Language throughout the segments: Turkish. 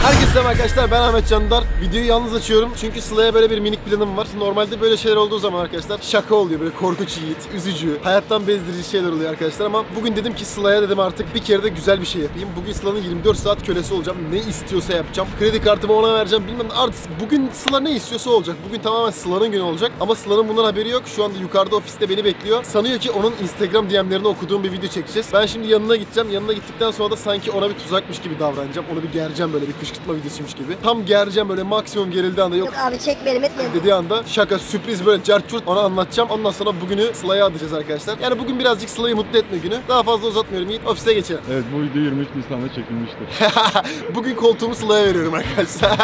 Herkese selam arkadaşlar, ben Ahmet Candar. Videoyu yalnız açıyorum çünkü Sıla'ya böyle bir minik planım var. Normalde böyle şeyler olduğu zaman arkadaşlar şaka oluyor, böyle korkunç yiğit, üzücü, hayattan bezdirici şeyler oluyor arkadaşlar. Ama bugün dedim ki Sıla'ya dedim artık bir kere de güzel bir şey yapayım. Bugün Sıla'nın 24 saat kölesi olacağım. Ne istiyorsa yapacağım. Kredi kartımı ona vereceğim, bilmem artık bugün Sıla ne istiyorsa olacak. Bugün tamamen Sıla'nın günü olacak. Ama Sıla'nın bundan haberi yok. Şu anda yukarıda ofiste beni bekliyor. Sanıyor ki onun Instagram DM'lerini okuduğum bir video çekeceğiz. Ben şimdi yanına gideceğim. Yanına gittikten sonra da sanki ona bir tuzakmış gibi davranacağım. Onu bir gereceğim, böyle bir kışkırtma videosuymuş gibi. Tam gereceğim, böyle maksimum gerildiği anda yok abi çekmeyelim etmeyelim dediği anda şaka, sürpriz, böyle cart curt ona anlatacağım. Ondan sonra bugünü Sıla'ya adayacağız arkadaşlar. Yani bugün birazcık Sıla'yı mutlu etme günü. Daha fazla uzatmıyorum. Yiğit, ofise geçelim. Evet, bu video 23 Nisan'da çekilmiştir. Bugün koltuğumu Sıla'ya veriyorum arkadaşlar.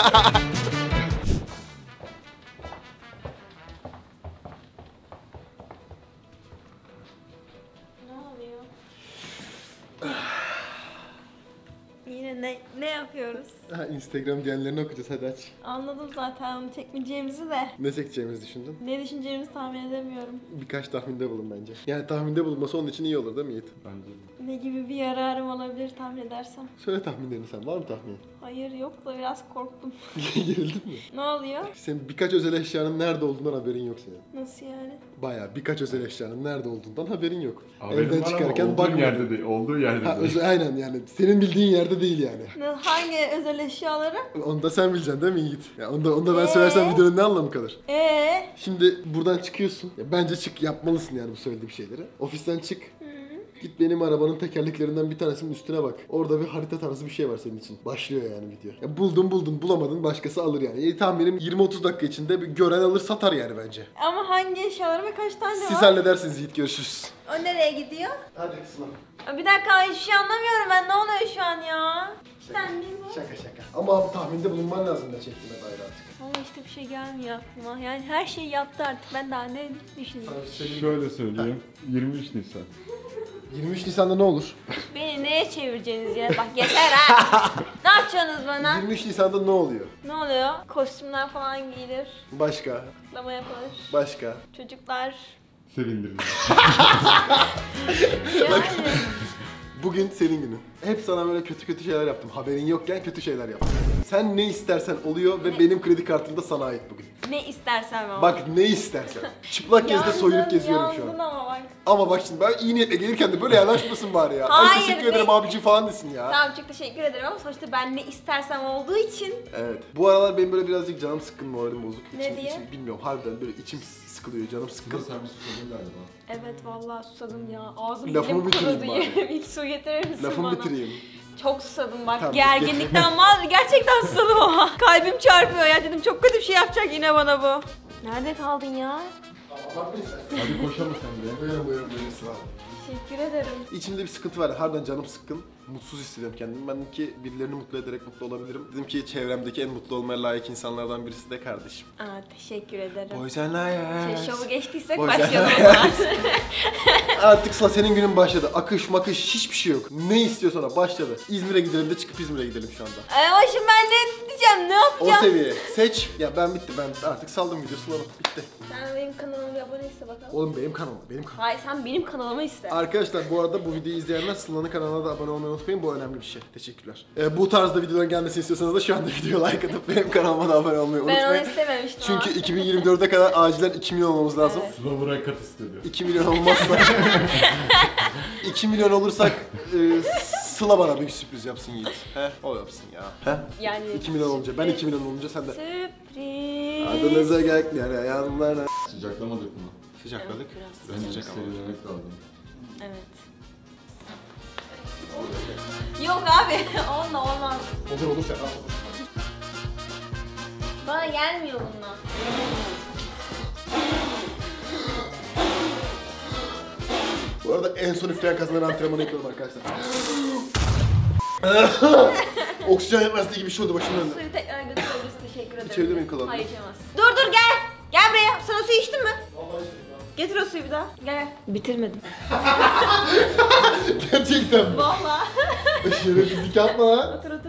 Yine ne yapıyoruz? Instagram DM'lerini okuyacağız, hadi aç. Anladım zaten onu çekmeyeceğimizi de. Ne çekeceğimizi düşündün? Ne düşüneceğimizi tahmin edemiyorum. Birkaç tahminde bulun bence. Yani tahminde bulunması onun için iyi olur değil mi Yiğit? Bence. Ne gibi bir yararım olabilir tahmin edersem. Söyle tahminlerini sen. Var mı tahmin? Hayır yok da biraz korktum. Gerildin mi? Ne oluyor? Senin birkaç özel eşyanın nerede olduğundan haberin yok senin. Nasıl yani? Bayağı birkaç özel eşyanın nerede olduğundan haberin yok. Haberim Evden var ama çıkarken olduğu bakmadın. yerde değil, olduğu yerde Ha, değil. aynen yani. Senin bildiğin yerde değil yani. Hangi özel eşyaları? Onu da sen bileceksin değil mi Yiğit? Ya onu da ben söylersem videonun ne anlamı kalır? Şimdi buradan çıkıyorsun. Ya bence çık, yapmalısın yani bu söylediğim şeyleri. Ofisten çık. Git benim arabanın tekerleklerinden bir tanesinin üstüne bak. Orada bir harita tarzı bir şey var senin için. Başlıyor yani video. Ya buldun bulamadın başkası alır yani. Tahminim 20-30 dakika içinde bir gören alır satar yani bence. Ama hangi eşyaları ve kaç tane Siz var? halledersiniz Yiğit, görüşürüz. O nereye gidiyor? Hadi kızım. Bir dakika hiçbir şey anlamıyorum ben, ne oluyor şu an ya? Sen değil mi? Şaka. Ama abi tahminde bulunman lazım da çektiğime dair artık. Ama işte bir şey gelmiyor aklıma. Yani her şeyi yaptı artık. Ben daha ne düşüneyim? Şöyle söyleyeyim, 23 Nisan. 23 Nisan'da ne olur? Beni neye çevireceksiniz ya? Bak yeter ha! Ne yapacaksınız bana? 23 Nisan'da ne oluyor? Ne oluyor? Kostümler falan giyilir. Başka. Kutlama yapılır. Başka. Çocuklar. Sevindirici. Yani. Bugün senin günün. Hep sana böyle kötü şeyler yaptım. Haberin yokken kötü şeyler yaptım. Sen ne istersen oluyor ve benim kredi kartım da sana ait bugün. Ne istersen ama. Bak ne istersen. Çıplak gezde soyunup geziyorum şu an. Yandın ama bak. Ama bak şimdi ben iyi niyetle gelirken de böyle yanaşmasın bari ya. Hayır, Ay teşekkür ederim ne- abicim falan desin ya. Tamam çok teşekkür ederim ama sonuçta ben ne istersem olduğu için. Evet. Bu aralar benim böyle birazcık canım sıkkın, moralim bozuk. Ne diye? Bilmiyorum, harbiden böyle içim sıkılıyor, canım sıkkın. Sen bir susadın galiba. Evet vallahi susadım ya. Ağzım Lafımı dilim kurudu. bitireyim bari. İlk su getirir misin Lafımı bana? bitireyim. Çok susadım bak. Tamam, Gerginlikten gerçekten susadım ama. Kalbim çarpıyor ya, dedim çok kötü bir şey yapacak yine bana bu. Nerede kaldın ya? Hadi koşalım sen de. Buyurun sıra. Teşekkür ederim. İçimde bir sıkıntı var. Harbiden canım sıkkın. Mutsuz hissediyorum kendimi. Ben dedim ki birilerini mutlu ederek mutlu olabilirim. Dedim ki çevremdeki en mutlu olmaya layık insanlardan birisi de kardeşim. Teşekkür ederim. Boys and Liars. Şovu geçtiysek Boys başlayalım and o zaman. Artık Sıla senin günün başladı. Akış makış hiçbir şey yok. Ne istiyorsan o başladı. İzmir'e gidelim de çıkıp İzmir'e gidelim şu anda. Ama şimdi ben ne diyeceğim, ne O yapacağım? seviye. Seç. Ya ben bitti. Ben artık saldım videosunu. Bitti. Sen benim kanalıma bir abone iste bakalım. Oğlum benim kanalım. Hayır sen benim kanalımı iste. Arkadaşlar bu arada bu videoyu izleyenler Sıla'nın kanalına da abone olmayı unutmayın. Bu önemli bir şey. Teşekkürler. Bu tarzda videoların gelmesini istiyorsanız da şu anda videoya like atıp benim kanalıma da abone olmayı Ben onu unutmayın. istememiştim Çünkü 2024'e kadar acilen 2 milyon olmamız lazım. Evet. Sıla buraya kat istedi. 2 milyon olmazsa 2 milyon olursak Sıla bana bir sürpriz yapsın Yiğit. He? O yapsın ya. He? Yani 2 milyon olunca, ben 2 milyon olunca sen de. Sürpriz. Adınıza gelmeyen yanlarına. Sıcaklamadık mı? Sıcakladık. Evet, biraz Bence Sıcak ama. serilemek lazım. Evet. Yok abi, onunla olmaz. Olur sen al. Bana gelmiyor bununla. Bu arada en son üfleyen kazanan antrenmanı yapıyorum arkadaşlar. Oksijen yetmezliği gibi bir şey oldu başımın önünde. Suyu tekrar götürebiliriz, teşekkür ederim. İçebilir miyim kalanını? Hayır içemez. Dur gel. Gel buraya. Sen o suyu içtin mi? Getir o suyu bir daha. Gel. Bitirmedim. Gerçekten mi? Vallahi. Şerefsizlik yapma lan. Otur.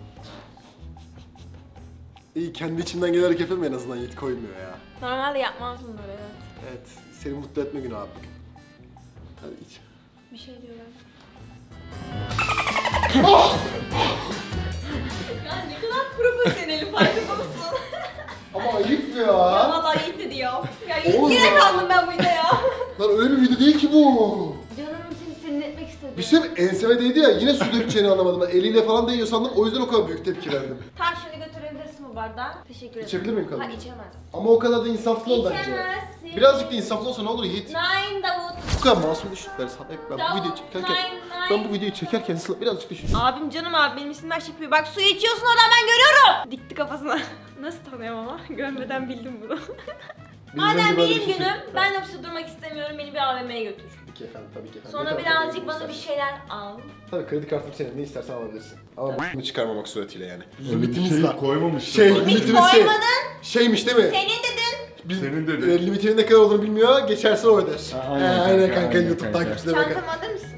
İyi, kendi içimden gelerek yapıyorum en azından, Yiğit koymuyor ya. Normalde yapmaz bunları, evet. Evet, seni mutlu etme günü abi bugün. Hadi iç. Bir şey diyorlar. Ya ne kadar profesyonelim farkında mısın? Ama ayıp Ya ya. vallahi iyi dedi ya. Ya Oğlum yine ya. kaldım ben burada ya. Lan öyle bir video değil ki bu. Canım seni serinletmek istedim. Bir şey mi? Enseme değdi ya, yine su dökeceğini anlamadım. Ben eliyle falan değiyor sandım, o yüzden o kadar büyük tepki verdim. Tamam şöyle götürebilirsin bu bardağı. Teşekkür ederim. İçebilir miyim kadın? Ha içemez. Ama o kadar da insaflı ol bence. İçemezsin. Birazcık da insaflı olsa ne olur Yiğit. Nine Davut. Bu kadar masum düşünler sana hep ben bu Davut, videoyu çekerken nine. ben bu videoyu çekerken Sıla birazcık düşün. Abim canım abi benim isimler şey yapıyor. Bak suyu içiyorsun oradan ben görüyorum. Dikti kafasına. Nasıl tanıyorum ama? Görmeden bildim bunu. Madem Bizden de böyle benim bir şey günüm, çekti. ben ofiste durmak istemiyorum. Beni bir AVM'ye götür. Tabii ki efendim, tabii ki efendim. Sonra Ne kadar birazcık tabii bana bir istersen. şeyler al. Tabii kredi kartım senin, ne istersen alabilirsin. Ama bunu çıkarmamak suretiyle yani. Öyle bir Limitimiz şey var. koymamışlar. Şey, bak. limitimiz şey. Koymadın. Şeymiş değil mi? Senin dedin. Biz, Senin dedi. Limitimin ne kadar olduğunu bilmiyor, geçerse o öder. Aynen Aynen kanka, kanka, aynen YouTube kanka. takipçilerine bakar. Çantamı alır mısın?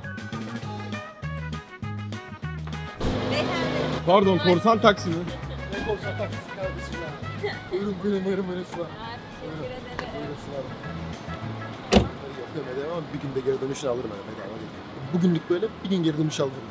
Beyefendi. Pardon korsan taksi mi? Ne korsan taksisi kardeşim ya. Buyurun Sıla. Teşekkür ederim. Buyurun Sıla. Yapıyorum edemem ama bir günde geri dönüşünü alırım ben bedava değil. Bugünlük böyle, bir gün geri dönüş alırım.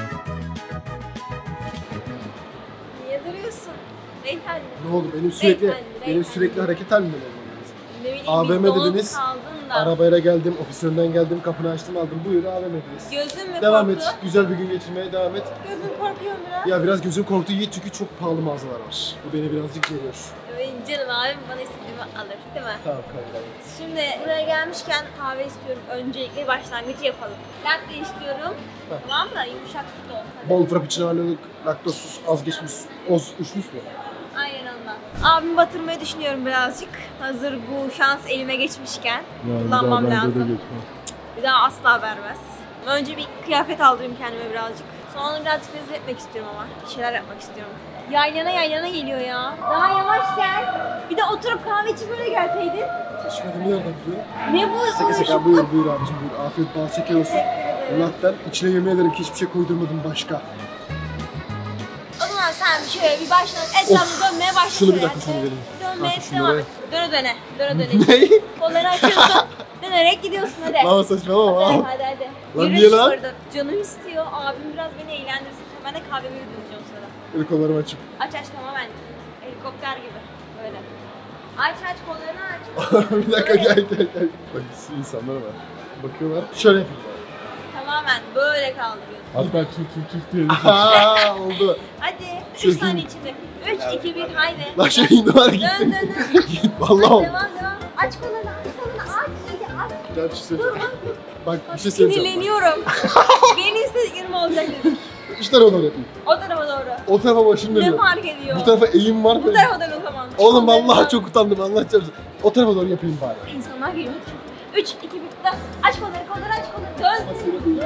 Niye duruyorsun? Beyefendi. Ne oldu? Benim Beyefendi. sürekli hareket halinde olmam lazım. Ne bileyim AVM bir donup dediniz, kaldın da. Arabayla geldim, ofis önünden geldim, kapını açtım aldım. Buyur AVM'deyiz. Gözün mü Devam korktu? et, güzel bir gün geçirmeye devam et. Gözün korkuyor mu biraz? Ya biraz gözüm korktu Yiğit çünkü çok pahalı mağazalar var. Bu beni birazcık geriyor. Benim canım abim bana istediğimi alır değil mi? Tamam kanka. Şimdi buraya gelmişken kahve istiyorum. Öncelikle başlangıcı yapalım. Latte istiyorum. Heh. Tamam da yumuşak süt olsun. hadi. Bol frappuccino, laktozsuz, az geçmiş, üşmüş mü? Aynen ondan. Abimi batırmayı düşünüyorum birazcık. Hazır bu şans elime geçmişken kullanmam lazım. Bir daha asla vermez. Önce bir kıyafet aldırayım kendime birazcık. Sonra birazcık rezil etmek istiyorum ama. Bir şeyler yapmak istiyorum. Yaylana geliyor ya. Daha yavaş gel. Bir de oturup kahve içip böyle gelseydin. İçmedim nereden biliyor? Ne bu? Şaka şaka, buyur abicim buyur. Afiyet bal şeker olsun. Teşekkür ederim. Allah'tan içine yemin ederim ki hiçbir şey koydurmadım başka. O zaman sen şöyle bir başla etrafını dönmeye başla. Şunu bir şöyle. dakika, şunu vereyim. Dönmeye Kanka, şunu devam ver. et. Döne. Ne? Kolları açıyorsun. Dönerek gidiyorsun hadi. Lama saçmalama. Hadi. Lan Yürü niye şu lan? koridor. Canım istiyor. Abim biraz beni eğlendirsin. Ben de kahvemi yudumlayacağım sonra. Böyle kollarımı açıp. Aç tamamen. Helikopter gibi. Böyle. Aç kollarını aç. Bir dakika gel. Bak insanlar var. Bakıyorlar. Şöyle yapayım. Tamamen böyle kaldırıyorsun. Hatta çift diyelim. Aa oldu. Hadi. Şöyle 3 saniye içinde. 3, 2, 1 haydi. Lan şey indi var Dön. git. Vallahi oldu. Devam. Aç kollarını aç. İyice aç. Gel bir şey söyleyeceğim. Dur. Bak bir şey söyleyeceğim. Sinirleniyorum. Benim istediklerim olacak dedim. 3 tarafa doğru yapayım. O tarafa doğru. O tarafa başım Ne dönüyor. fark ediyor? Bu tarafa eğim var. Bu tarafa dön o zaman. Oğlum Kollarını vallahi dön. çok utandım anlatacağım size. O tarafa doğru yapayım bari. İnsanlar geliyor. 3, 2, 1, dön. Aç kolları aç kolları. Dön.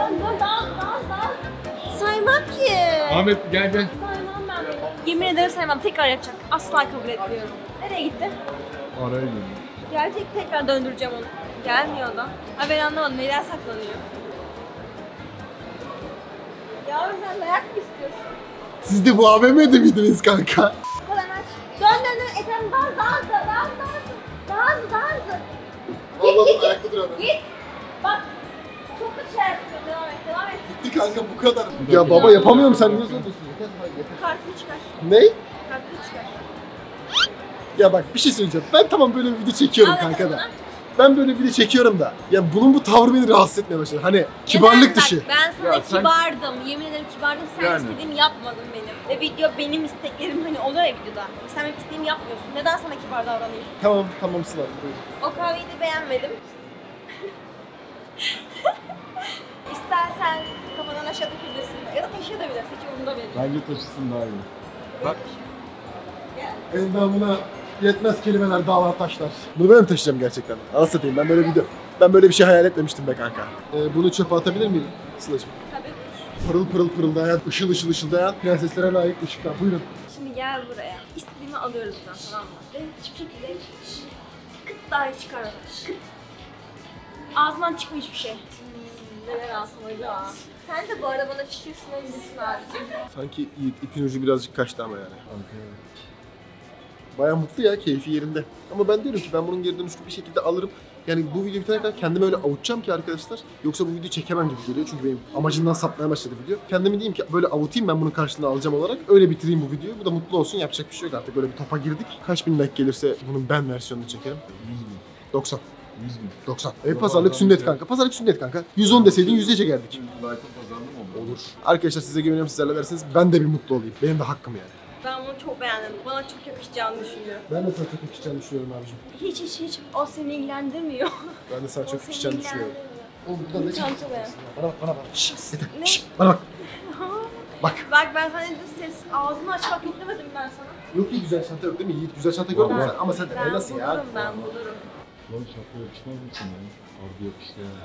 Dans. Saymam ki. Ahmet gel. Saymam ben bunu. Yemin ederim saymam. Tekrar yapacak. Asla kabul etmiyorum. Nereye gitti? Araya gidiyorum. Gelecek tekrar döndüreceğim onu. Gelmiyor da. Ha ben anlamadım. Neden saklanıyor? Yavrum sen dayak mı istiyorsun? Siz de bu AVM'de miydiniz kanka? Kolay aç. Dön. Etrafını dans. Vallahi ayakta duramıyorum. Git. Bak. Çok kötü şeyler yapıyorsun. Devam et. Gitti kanka bu kadar. Ya baba yapamıyorum, sen niye söylüyorsun? Yeter. Kartını çıkar. Ne? Kartını çıkar. Ya bak bir şey söyleyeceğim. Ben tamam böyle bir video çekiyorum Al kanka da. bakalım. Ben böyle bir video çekiyorum da. Ya bunun bu tavrı beni rahatsız etmeye başladı. Hani kibarlık Neden? dışı. Bak, ben sana Ya sen- kibardım. Yemin ederim kibardım. Sen Yani. istediğimi yapmadın benim. Ve video benim isteklerim hani oluyor ya videoda. Sen benim istediğimi yapmıyorsun. Neden sana kibar davranayım? Tamam Sıla. Buyurun. O kahveyi de beğenmedim. İstersen kafadan aşağı dökebilirsin. Ya da taşıyabilirsin. Hiç umurumda benim. Bence taşısın daha iyi. Bak. Gel. Endamına yetmez kelimeler, dağlar, taşlar. Bunu ben mi taşıyacağım gerçekten? Anasını satayım, ben böyle bir şey hayal etmemiştim be kanka. Bunu çöpe atabilir miyim Sıla'cığım? Tabii. Pırıl pırıldayan, ışıl ışıldayan prenseslere layık ışıklar. Buyurun. Şimdi gel buraya. İstediğimi alıyoruz buradan, tamam mı? Ve hiçbir şekilde kıt dahi çıkarmadan. Kıt. Ağzından çıkmış bir şey. Neler alsam acaba? Sen de bu arada bana fikir sunabilirsin abi. Sanki ipin ucu birazcık kaçtı ama yani. Baya mutlu ya, keyfi yerinde. Ama ben diyorum ki ben bunun geri dönüşlü bir şekilde alırım. Yani bu video bitene kadar kendimi öyle avutacağım ki arkadaşlar. Yoksa bu videoyu çekemem gibi geliyor. Çünkü benim amacından sapmaya başladı video. Kendimi diyeyim ki böyle avutayım, ben bunun karşılığını alacağım olarak. Öyle bitireyim bu videoyu. Bu da mutlu olsun, yapacak bir şey yok artık. Böyle bir topa girdik. Kaç bin like gelirse bunun ben versiyonunu çekerim. 90. 100 bin. 90. Pazarlık sünnet kanka. Pazarlık sünnet kanka. 110 deseydin 100'e çekerdik. Like'ın pazarlığı mı olur? Olur. Arkadaşlar size güveniyorum, sizlerle derseniz ben de bir mutlu olayım. Benim de hakkım yani. Ben bunu çok beğendim. Bana çok yakışacağını düşünüyorum. Ben de sana çok yakışacağını düşünüyorum abicim. Hiç. O seni ilgilendirmiyor. Ben de sana çok O seni yakışacağını düşünüyorum. ilgilendirmiyor. Oğlum buradan ne Çanta beğen. Bana bak. Şşş. Ne? Şşş. Bana bak. Bak. Bak ben sana dedim, ses ağzını açmak yok demedim ben sana. Yok ki güzel çanta yok değil mi Yiğit? Güzel çanta gördün mü sen? Ama sen de Ben nasıl ya? bulurum, ben bulurum. Lan şapka yakışmaz mısın ya? Harbi yakıştı ya.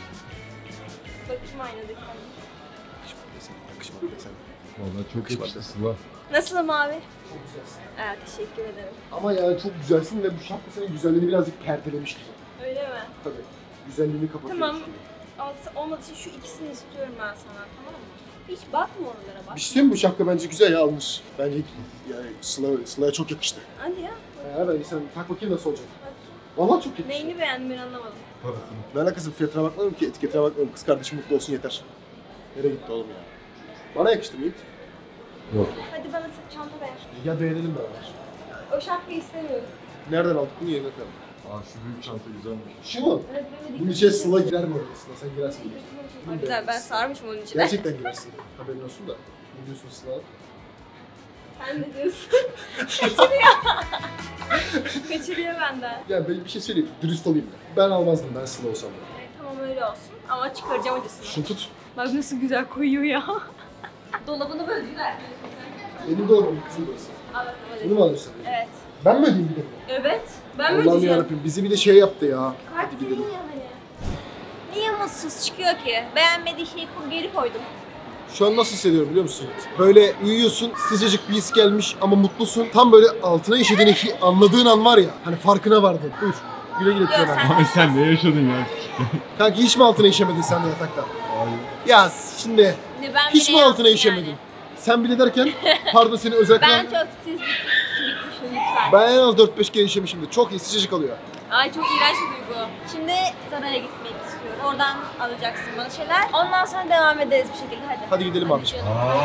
Bakayım aynadaki. Yakışmadı desene. Valla çok Yakışmadı. yakıştı Sıla. Nasılım abi? Çok güzelsin. Evet, teşekkür ederim. Ama yani çok güzelsin ve bu şapka senin güzelliğini birazcık perdelemiş gibi. Öyle mi? Tabii. Güzelliğini kapatıyor. Tamam. Olmadığı için şu ikisini istiyorum ben sana, tamam mı? Hiç bakma oralara, bak. Bir şey söyleyeyim mi? Bu şapka bence güzel ya, almış. Bence yani Sıla'ya çok yakıştı. Hadi ya. Bence sen tak bakayım nasıl olacak. Bak. Vallahi çok yakıştı. Neyini beğendin ben anlamadım. Parasını. Ne alakası, fiyatına bakmadım ki, etiketine bakmadım. Kız kardeşim mutlu olsun yeter. Nereye gitti oğlum ya? Bana yakıştı mı Yiğit? Yok. Hadi bana çanta ver. Ya beğenelim beraber. O şapkayı istemiyorum. Nereden aldık bunu, yerine koyalım. Aa şu büyük çanta güzelmiş. Şu mu? Evet, benim Bunun içine Sıla girer mi orada? Sıla sen girersin. Güzel, ben sarmışım onun içine. Gerçekten girersin. Haberin olsun da. Ne diyorsun Sıla? Sen ne diyorsun? Kaçırıyor. Kaçırıyor benden. Ya ben bir şey söyleyeyim, dürüst olayım ben. Ben almazdım, ben Sıla olsam da. Tamam öyle olsun ama çıkaracağım acısını. Şunu tut. Bak nasıl güzel koyuyor ya. Dolabını böldüler. Benim dolabım, kızım burası. Bunu mu alıyorsun? Evet. Ben mi ödeyeyim bir de bunu? Evet. Ben mi Allah'ım ödeyeceğim? yarabbim, bizi bir de şey yaptı ya. Kart senin ya hani. Niye mutsuz çıkıyor ki? Beğenmediği şeyi geri koydum. Şu an nasıl hissediyorum biliyor musun? Böyle uyuyorsun, sıcacık bir his gelmiş ama mutlusun. Tam böyle altına işediğini anladığın an var ya, hani farkına vardın. Buyur. Güle güle Tüymen. sen- Ay sen ne yaşadın ya? Kanka hiç mi altına işemedin sen de yatakta? Hayır. Ya şimdi Ne, ben hiç bile mi altına yaptım işemedin? yani. Sen bile derken, pardon seni özellikle... Ben çok titizmişim lütfen. Ben en az 4-5 kere işemişimdir. Çok iyi, sıcacık alıyor. Ay çok iğrenç bir duygu. Şimdi Zara'ya gitmek istiyorum. Oradan alacaksın bana şeyler. Ondan sonra devam ederiz bir şekilde. Hadi. Hadi gidelim abiciğim.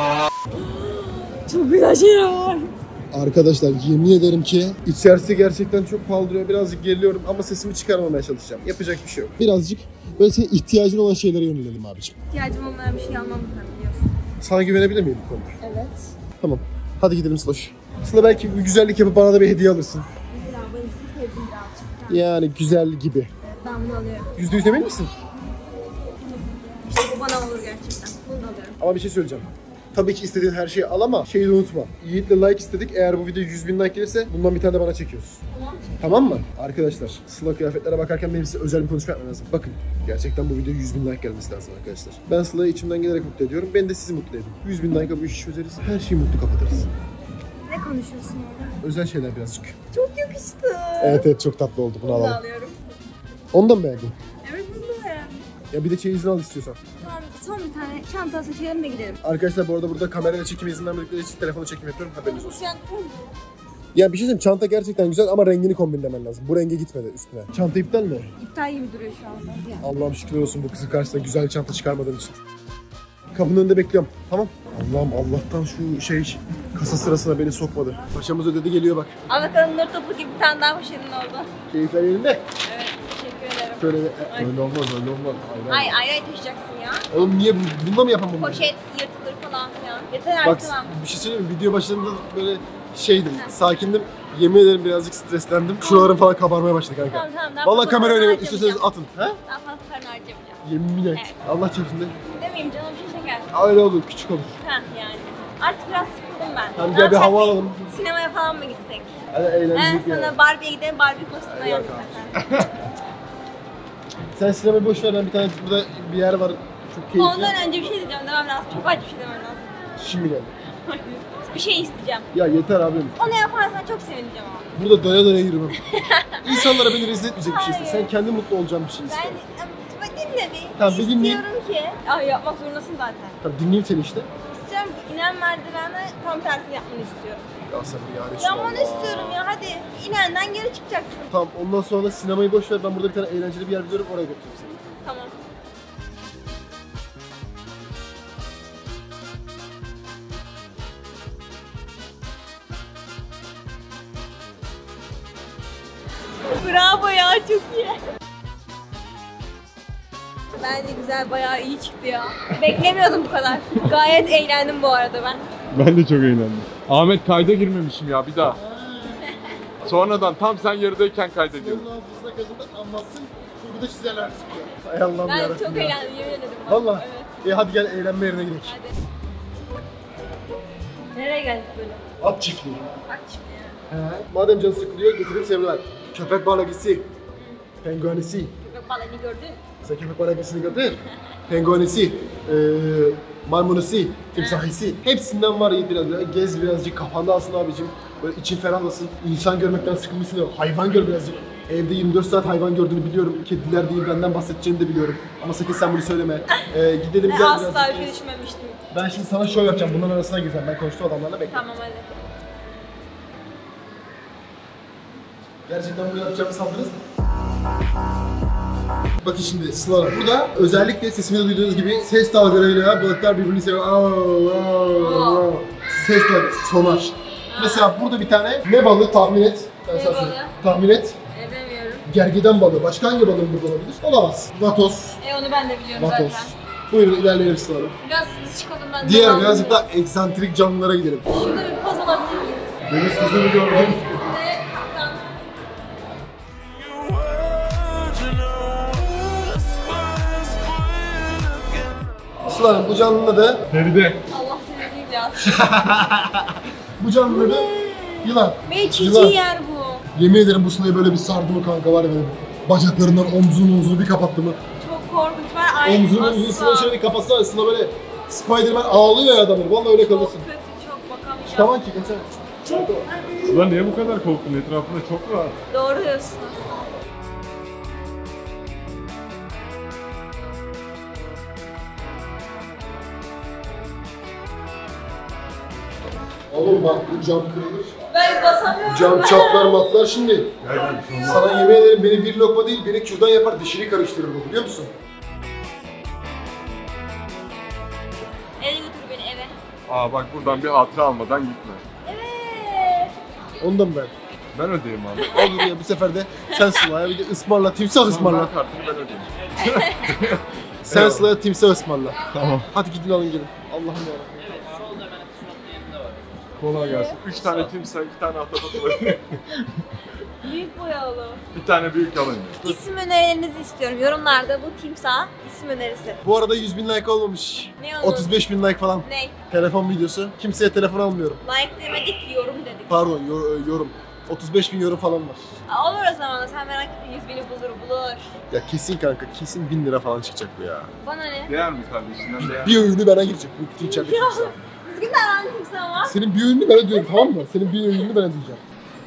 Çok güzel şeyler var. Arkadaşlar yemin ederim ki içerisi gerçekten çok pahalı duruyor. Birazcık geriliyorum ama sesimi çıkarmamaya çalışacağım. Yapacak bir şey yok. Birazcık böyle senin ihtiyacın olan şeylere yönelelim abiciğim. İhtiyacım olmayan bir şey almam sen biliyorsun. Sana güvenebilir miyim bu konuda? Evet. Tamam. Hadi gidelim Sloş. Sıla belki bir güzellik yapıp bana da bir hediye alırsın. Mesela benim sevdiğim birazcık. Yani güzel gibi. Evet, ben bunu alıyorum. %100 emin misin? İşte bu bana olur gerçekten. Bunu da alıyorum. Ama bir şey söyleyeceğim. Tabii ki istediğin her şeyi al ama şeyi de unutma. Yiğit'le like istedik. Eğer bu video 100.000 like gelirse bundan bir tane de bana çekiyoruz. Tamam. Tamam mı? Arkadaşlar Sıla kıyafetlere bakarken benim size özel bir konuşma yapmam lazım. Bakın gerçekten bu video 100.000 like gelmesi lazım arkadaşlar. Ben Sıla'yı içimden gelerek mutlu ediyorum. Ben de sizi mutlu edin. 100.000 like'a bu işi çözeriz. Her şeyi mutlu kapatırız. Ne konuşuyorsun orada? Özel şeyler birazcık. Çok yakıştı. Evet çok tatlı oldu. Bunu Bunu da alalım. alıyorum. Onu da mı beğendin? Evet bunu da beğendim. Ya bir de çeyizini al istiyorsan. Tamam son bir tane çanta seçelim de gidelim. Arkadaşlar bu arada burada kamerayla çekim izin vermedikleri için telefonu çekim yapıyorum. Haberiniz olsun. Sen Ya bir şey söyleyeyim, çanta gerçekten güzel ama rengini kombinlemen lazım. Bu renge gitmedi üstüne. Çanta iptal mi? iptal gibi duruyor şu anda. Yani. Allah'ım şükürler olsun bu kızın karşısında güzel çanta çıkarmadığın için. Kapının önünde bekliyorum. Tamam. Allah'ım Allah'tan şu kasa sırasına beni sokmadı. Paşamız ödedi geliyor bak. Al bakalım nur topu gibi bir tane daha başarılı oldu. Keyifler yerinde. Evet teşekkür ederim. Şöyle bir... Öyle olmaz öyle olmaz. Ay ay taşıyacaksın ya. Oğlum niye bununla mı yapamam bunu? Poşet yırtılır falan filan. Yeter Bak artık lan. bir şey söyleyeyim mi? Video başında böyle şeydim, sakindim. Yemin ederim birazcık streslendim. Şuralarım falan kabarmaya başladı kanka. Tamam tamam. Daha Vallahi fazla kamera paranı oynayın istiyorsanız harcamayacağım. atın. Ha? Daha fazla paranı harcamayacağım. Yemin et. Evet. Allah çarpsın de. Demeyeyim canım bir şey şeker. Öyle olur, küçük olur. Heh yani. Artık biraz sıkıldım ben. Tamam Ne gel bir yapsak? hava alalım. Sinemaya falan mı gitsek? Hadi Ben eğlencelik ya. sana Barbie'ye gidelim, Barbie kostümüne Yok yapacağım. Sen sinemayı boş ver, ben bir tane burada bir yer var. Çok keyifli. Ondan önce bir şey diyeceğim, demem lazım. Çok acı bir şey demem lazım. Şimdi geldi. Bir şey isteyeceğim. Ya yeter abim. Onu yaparsan çok sevineceğim ama. Burada doya doya yürümem. İnsanlara beni rezil etmeyecek bir şey iste. Hayır. Sen kendi mutlu olacağın bir şey iste. Ben dinle bir. Tamam, bir dinleyeyim. İstiyorum ki. Ay yapmak zorundasın zaten. Tamam dinleyeyim seni işte. İstiyorum istiyorum. İnen merdivene tam tersini yapmanı istiyorum. Ya sen bir yani Yapmanı istiyorum ya hadi. İnenden geri çıkacaksın. Tamam ondan sonra da sinemayı boş ver. Ben burada bir tane eğlenceli bir yer biliyorum. Oraya götüreyim seni. Tamam. Bravo ya çok iyi. Bence güzel bayağı iyi çıktı ya. Beklemiyordum bu kadar. Gayet eğlendim bu arada ben. Ben de çok eğlendim. Ahmet kayda girmemişim ya bir daha. Sonradan tam sen yarıdayken kaydediyorum. Onun hafızasına kazından anlatsın. Kurguda çizerler çıkıyor. Hay Allah'ım Ben yarabbim çok ya. eğlendim yemin ederim. Valla. Evet. Hadi gel eğlenme yerine gidelim. Hadi. Nereye geldik böyle? At çiftliği. Bak şimdi ya. Madem canı sıkılıyor getirip sevgiler. Köpek balagisi. Penguenisi. Köpek balığını gördün. Sen köpek balagisini gördün. Penguenisi. Maymunisi. Timsahisi. Hepsinden var iyi biraz. Gez birazcık kafanda alsın abicim. Böyle için ferahlasın. İnsan görmekten sıkılmışsın ya. Hayvan gör birazcık. Evde 24 saat hayvan gördüğünü biliyorum. Kediler değil benden bahsedeceğini de biliyorum. Ama sakın sen bunu söyleme. Gidelim Ben gel asla birazcık öyle gez. düşünmemiştim. Ben şimdi sana şov yapacağım. Bunların arasına gireceğim. Ben konuştum adamlarla bekle. Tamam hadi. Gerçekten bunu yapacağımı sandınız mı? Bakın şimdi Sıla burada özellikle sesimi duyduğunuz gibi ses dalgalarıyla balıklar birbirini seviyor. Ses dalgası, sonar. Mesela burada bir tane ne balığı tahmin et. Ben Ne sana balığı? söyleyeyim. Tahmin et. Edemiyorum. Gergedan balığı. Başka hangi balığın burada olabilir? Olamaz. Vatos. Onu ben de biliyorum Vatos. zaten. Buyurun ilerleyelim Sıla Hanım. Biraz hızlı çıkalım ben. Diğer devam birazcık edeyim. daha eksantrik canlılara gidelim. Şurada bir poz alabilir miyiz? Deniz kızını gördüm. Ve kaptan. Sıla Hanım bu canlının adı, Feride. Allah seni değil ya. bu canlının adı yılan. Ve çiğ Yılan. yer bu. Yemin ederim bu Sıla'yı böyle bir sardı mı kanka var ya böyle bacaklarından omzunu bir kapattı mı? Çok korkunç var. Ay Omzunu Sıla şöyle bir kapatsa Sıla böyle Spiderman ağlıyor ya adamı. Vallahi öyle Çok kalırsın. kötü çok bakamayacağım. Çıkamam ki kaçar. Ulan niye bu kadar korktun? Etrafında çok rahat. Doğru diyorsun. Oğlum bak bu cam kırılır. Ben basamıyorum. Cam ben. çatlar matlar şimdi. Gel bir şey olmaz. Sana yemin ederim beni bir lokma değil beni kürdan yapar dişini karıştırır bu biliyor musun? Eve götür beni eve. Aa bak buradan bir hatıra almadan gitme. Evet. Onu da mı ben? Ben ödeyeyim abi. Olur ya bu sefer de sen Sıla'ya bir de ısmarla timsah ısmarla. Ben kartını ben ödeyeyim. Sen Eyvallah. Sıla'ya timsah ısmarla. Tamam. Hadi gidin alın gelin. Allah'ım yarabbim. Kolay gelsin. 3 tane timsah, 2 tane ahtapot olabilir. Büyük boyalı. Bir tane büyük alın. İsim önerilerinizi istiyorum. Yorumlarda bu timsah isim önerisi. Bu arada 100.000 like olmamış. Ne onun? 35.000 like falan. Ne? Telefon videosu. Kimseye telefon almıyorum. Like demedik yorum dedik. Pardon yorum. 35.000 yorum falan var. Aa, olur o zaman da sen merak etme 100.000'i bulur. Ya kesin kanka kesin 1000 lira falan çıkacak bu ya. Bana ne? Değer mi kardeşinden değer? Bir öğünü bana girecek bu bütün içeride timsah. Düzgün davran timsah var. Senin bir öğününü ben ödüyorum tamam mı? Senin bir öğününü ben ödeyeceğim.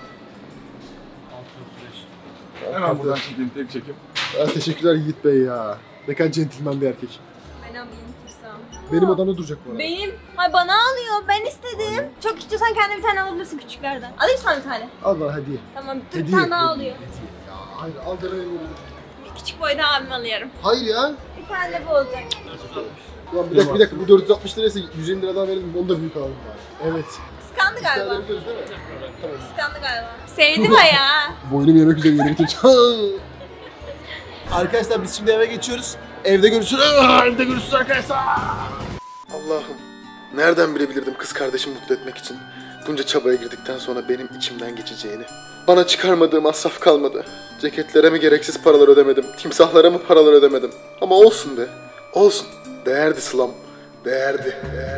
Hemen buradan çekeyim, tek çekim. Teşekkürler Yiğit Bey ya. Ne kadar centilmen bir erkek. Ben alayım timsahım. Benim odamda duracak bu arada. Benim. Hay bana alıyor. Ben istedim. Çok istiyorsan kendine bir tane alabilirsin küçüklerden. Alayım sana bir tane. Al bana hediye. Tamam dur bir Hediye. tane daha alıyor. Hediye. Ya hayır al da ben Bir küçük boyda abim alıyorum. Hayır ya. Bir tane de bu olacak. Ulan bir dakika bu 460 liraysa 150 lira daha verelim onu da büyük alalım bari. Evet. Kıskandı galiba. Değerlendiriyoruz değil mi? Tamam. Kıskandı galiba. Sevdim ha ya. Boynum yemek üzere yeni bitireceğim. Arkadaşlar biz şimdi eve geçiyoruz. Evde görüşürüz. Evde görüşürüz arkadaşlar. Allah'ım. Nereden bilebilirdim kız kardeşimi mutlu etmek için bunca çabaya girdikten sonra benim içimden geçeceğini. Bana çıkarmadığım masraf kalmadı. Ceketlere mi gereksiz paralar ödemedim. Timsahlara mı paralar ödemedim. Ama olsun be. Olsun. Değerdi Sılam. Değerdi.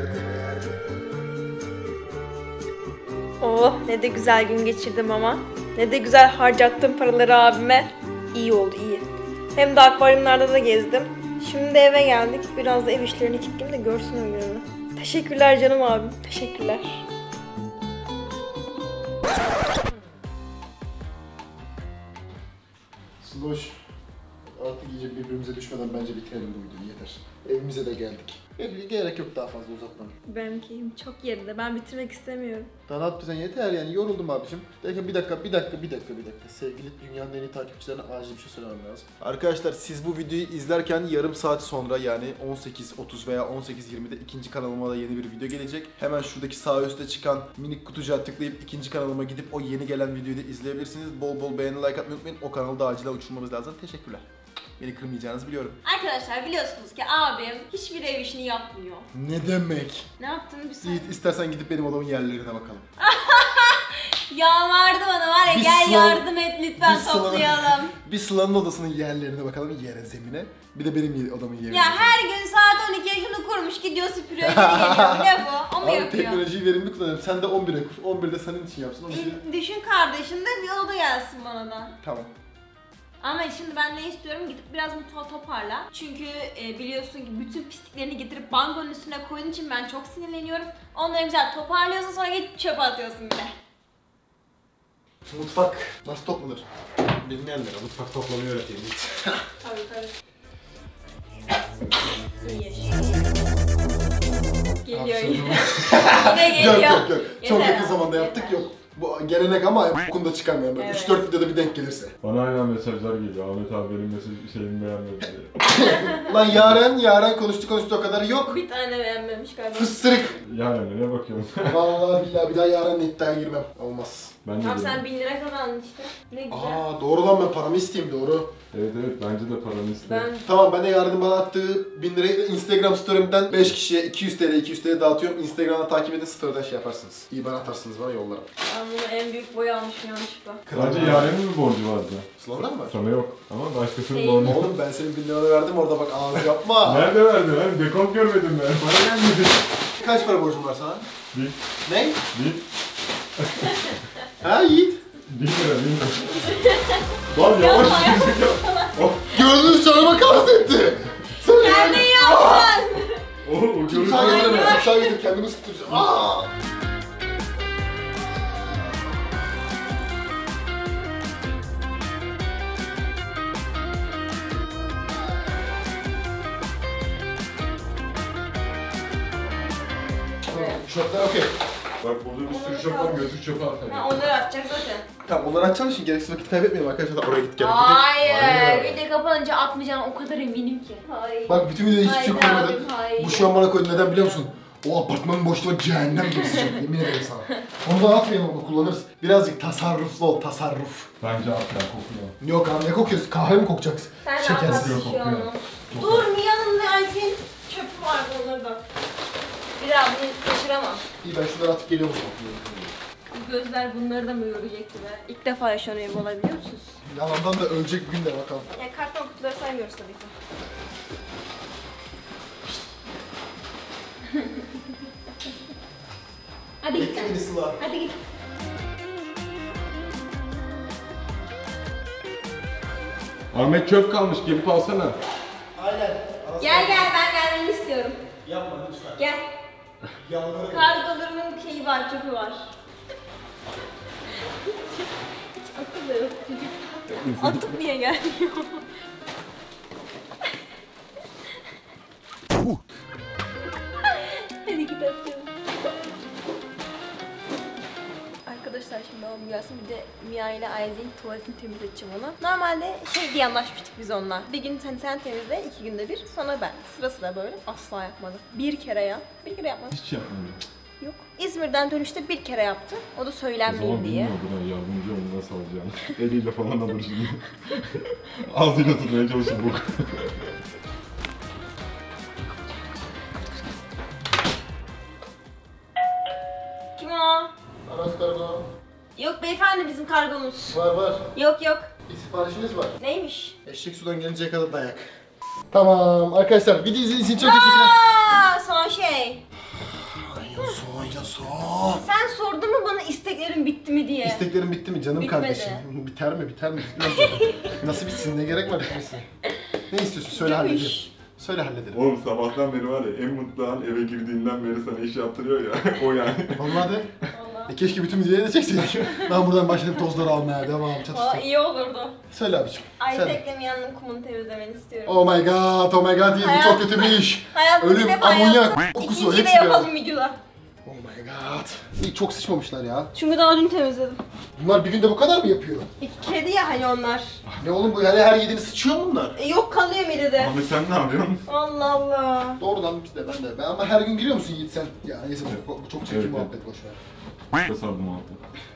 Oh ne de güzel gün geçirdim ama. Ne de güzel harcattım paraları abime. İyi oldu iyi. Hem de akvaryumlarda da gezdim. Şimdi de eve geldik. Biraz da ev işlerini kilitleyeyim de görsün o gününü. Teşekkürler canım abim. Teşekkürler. Sloş. Artık iyice birbirimize düşmeden bence bitirelim bu videoyu yeter. Evimize de geldik. Gerek yok daha fazla uzatmana. Benimkiyim çok yerinde. Ben bitirmek istemiyorum. Daha at bize yeter yani yoruldum abicim. Derken bir dakika. Sevgili dünyanın en iyi takipçilerine acil bir şey söylemem lazım. Arkadaşlar siz bu videoyu izlerken yarım saat sonra yani 18.30 veya 18.20'de ikinci kanalıma da yeni bir video gelecek. Hemen şuradaki sağ üstte çıkan minik kutucuğa tıklayıp ikinci kanalıma gidip o yeni gelen videoyu da izleyebilirsiniz. Bol bol beğeni, like atmayı unutmayın. O kanalı da acilen uçurmamız lazım. Teşekkürler. Beni kırmayacağınızı biliyorum. Arkadaşlar biliyorsunuz ki abim hiçbir ev işini yapmıyor. Ne demek? Ne yaptığını bir sor. Yiğit istersen gidip benim odamın yerlerine bakalım. Yalvardı bana var ya Biz gel Sıla- yardım et lütfen biz Sıla- toplayalım. Bir Sıla'nın odasının yerlerine bakalım, yere, zemine. Bir de benim odamın yerine. Ya her gün saat 12'ye şunu kurmuş gidiyor süpürüyor geri geliyor. Ne bu? O mu Abi yapıyor? teknolojiyi verimli kullanıyorum. Sen de 11'e kur. 11'de senin için yapsın. 12'de... Düşün kardeşim de bir oda gelsin bana da. Tamam. Ama şimdi ben ne istiyorum? Gidip biraz mutfağı toparla. Çünkü biliyorsun ki bütün pisliklerini getirip bangonun üstüne koyduğun için ben çok sinirleniyorum. Onları güzel toparlıyorsun sonra gidip çöpe atıyorsun bir de. Mutfak nasıl toplanır? Bilmeyenlere mutfak toplamayı öğreteyim. Tabii tabii. İyi. Geliyor yine. Yine geliyor. Yok. Çok Yeter yakın abi, zamanda yaptık yeter. yok. Bu gelenek ama bokunu da çıkarmayan böyle. Evet. 3-4 videoda bir denk gelirse. Bana hala mesajlar geliyor. Ahmet abi benim şeyimi beğenmedi diye. Lan Yaren konuştu o kadar yok. Bir tane beğenmemiş galiba. Fıstırık. Yani nereye bakıyorsun? Vallahi billahi bir daha Yaren'le iddiaya girmem. Olmaz. Ben de Abi sen diyorum. 1000 lira kazandın işte. Ne güzel. Aa doğru lan ben paramı isteyeyim doğru. Evet bence de paranı isterim. Ben Tamam ben de Yaren'in bana attığı 1000 lirayı da Instagram story'imden 5 kişiye 200 TL dağıtıyorum. Instagram'da takip edin story'den şey yaparsınız. İyi bana atarsınız bana yollarım. bunu en büyük boy almışım yanlışlıkla. Sadece Yaren'in mi borcu vardı? Sıla'dan mı var? Sana yok ama başkasının Değil. borcu. Oğlum ben senin 1000 liranı verdim orada bak ağzı yapma. Nerede verdin lan? Dekont görmedim ben. Para gelmedi. Kaç para borcum var sana? Bir. Ne? Bir. Ha Yiğit? 1 lira. Lan yavaş yürü. Gördünüz canıma kahretti. Sen Kendin yaptın. O görüntü. Tutsağa getirme, tutsağa getir kendimi ısıtıracağım. Aa! Şortlar okey. Bak burada bir sürü çöp var, götür çöpe at hadi. Ha, onları atacak zaten. Tamam onları açacağım için gereksiz vakit kaybetmeyelim arkadaşlar. Oraya git gel. Hayır. Hayır. Video kapanınca atmayacağım o kadar eminim ki. Hayır. Bak bütün videoda hiçbir şey Hayır koymadın. abi, hayır. Bu şu an bana koydu neden biliyor musun? O apartmanın boşluğu cehennem gibi sıcak yemin ederim sana. Onu da atmayalım onu kullanırız. Birazcık tasarruflu ol tasarruf. Bence at ya kokuyor. Yok abi ne kokuyorsun? Kahve mi kokacaksın? Sen de Şekersiz. atmasın şu an. kokuyor. Dur Mia'nın ve Alp'in çöpü vardı onları da. Bir daha bunu taşıramam. İyi ben şunları atıp geliyorum. Bu gözler bunları da mı görecekti be? İlk defa yaşanıyor bu olabiliyor musunuz? Yalandan da ölecek bir gün de bakalım. Ya karton kutuları saymıyoruz tabii ki. Hadi git Bekle sen. beni Sıla. Hadi git. Ahmet çöp kalmış, gelip alsana. Aynen. Gel ben gelmeni istiyorum. Yapma lütfen. Gel. Yalvarırım. Kargolarımın şeyi var, çöpü var. Hiç akıl da yok. Atıp niye gelmiyor? Hadi git atıyorum. Arkadaşlar şimdi o gelsin bir de Mia ile Ayzen'in tuvaletini temizleteceğim ona. Normalde şey diye anlaşmıştık biz onunla. Bir gün sen temizle, 2 günde bir. Sonra ben. Sıra sıra böyle. Asla yapmadım. Bir kere yap. Bir kere yapmadım. Hiç yapmıyorum. Yok. İzmir'den dönüşte bir kere yaptı. O da O zaman söylenmeyeyim diye. bilmiyordur ha, yardımcı onu nasıl alacağını. Eliyle falan alır şimdi. Ağzıyla tutmaya çalışır bu. Kim o? Aras kargo. Yok beyefendi bizim kargomuz. Var. Yok. Bir siparişiniz var. Neymiş? Eşek sudan gelinceye kadar dayak. Tamam arkadaşlar video izlediğiniz için çok teşekkürler. Aa, son şey. Yaso. Sen sordun mu bana isteklerim bitti mi diye? İsteklerin bitti mi canım Bitmedi. kardeşim? Biter mi? Nasıl bitsin? Ne gerek var bitmesine? Ne istiyorsun? Söyle Gümüş. halledelim. Söyle halledelim. Oğlum sabahtan beri var ya en mutlu an eve girdiğinden beri sana iş yaptırıyor ya. O yani. Vallahi de. Vallahi. Keşke bütün videoyu da çekseydik. Ben buradan başladım tozları almaya devam. Valla Çatıştı. iyi olurdu. Söyle abiciğim. Ayşe Sen. Eklemyan'ın kumunu temizlemeni istiyorum. Oh my god, oh my god diye bu Hayat- çok kötü bir iş. Hayatım Ölüm, amonyak kokusu İkinciyi de hepsi bir arada. yapalım videoda. Oh my god. İyi, çok sıçmamışlar ya. Çünkü daha dün temizledim. Bunlar bir günde bu kadar mı yapıyor? Kedi ya hani onlar. Ne oğlum bu yani her yediğini sıçıyor mu bunlar? Yok kalıyor midede. Ahmet sen ne yapıyorsun? Allah Allah. Doğrudan biz de ben de. Ama her gün giriyor musun Yiğit sen? Ya neyse bu çok çirkin Evet, muhabbet boşver. Sardım abi.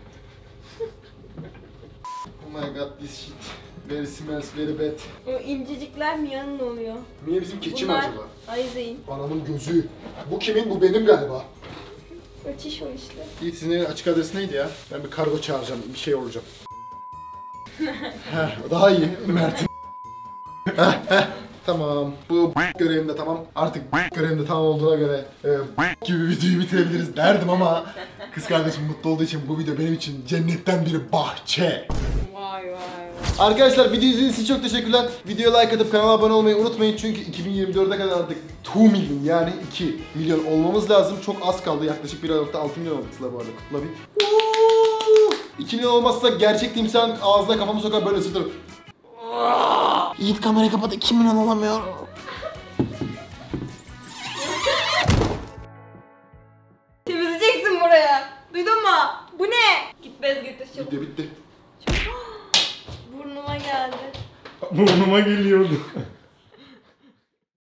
Oh my god this shit. Very smells very bad. O incecikler Mia'nın oluyor. Niye bizim keçi mi Bunlar acaba? Ayzey'in. Anamın gözü. Bu kimin? Bu benim galiba. Öçiş o işte. Yiğit sizin açık adres neydi ya? Ben bir kargo çağıracağım, bir şey olacağım. Heh, daha iyi Mert'in. Tamam. Bu görevim de tamam. Artık görevim de tamam olduğuna göre gibi videoyu bitirebiliriz derdim ama kız kardeşim mutlu olduğu için bu video benim için cennetten bir bahçe. Vay vay. Arkadaşlar video izlediğiniz için çok teşekkürler. Videoya like atıp kanala abone olmayı unutmayın çünkü 2024'e kadar artık 2 milyon yani 2 milyon olmamız lazım. Çok az kaldı, yaklaşık 1.6 milyon olduk Sıla bu arada. Kutla bir. 2 milyon olmazsa gerçek timsahın ağzına kafamı sokar böyle ısıtırım. Yiğit kamerayı kapat, 2 milyon olamıyor. Temizleyeceksin buraya. Duydun mu? Bu ne? Git bez getir çabuk. Bitti bitti. Burnuma geldi. Burnuma geliyordu.